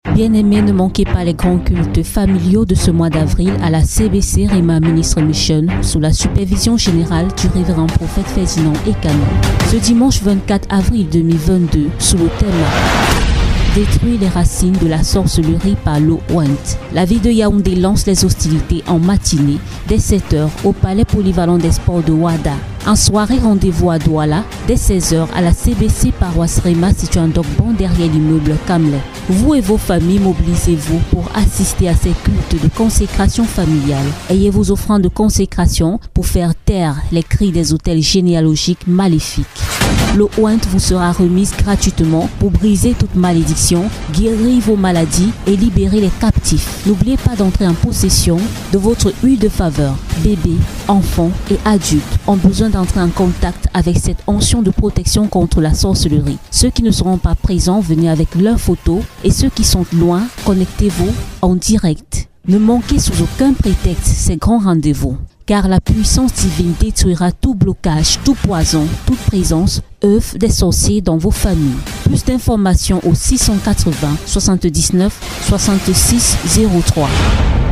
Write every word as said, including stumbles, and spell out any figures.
Bien-aimés, ne manquez pas les grands cultes familiaux de ce mois d'avril à la C B C Rhema Ministry Mission sous la supervision générale du révérend prophète Ferdinand Ekano. Ce dimanche vingt-quatre avril deux mille vingt-deux, sous le thème Détruire les racines de la sorcellerie par l'eau ointe. La ville de Yaoundé lance les hostilités en matinée dès sept heures au palais polyvalent des sports de Ouada. En soirée, rendez-vous à Douala dès seize heures à la C B C paroisse Rhema située en Dokban derrière l'immeuble Kamle. Vous et vos familles, mobilisez-vous pour assister à ces cultes de consécration familiale. Ayez vos offrandes de consécration pour faire taire les cris des hôtels généalogiques maléfiques. L'eau ointe vous sera remise gratuitement pour briser toute malédiction, guérir vos maladies et libérer les captifs. N'oubliez pas d'entrer en possession de votre huile de faveur. Bébés, enfants et adultes ont besoin d'entrer en contact avec cette onction de protection contre la sorcellerie. Ceux qui ne seront pas présents, venez avec leurs photos, et ceux qui sont loin, connectez-vous en direct. Ne manquez sous aucun prétexte ces grands rendez-vous, car la puissance divine détruira tout blocage, tout poison, toute présence, œuvre des sorciers dans vos familles. Plus d'informations au six cent quatre-vingts soixante-dix-neuf soixante-six zéro trois.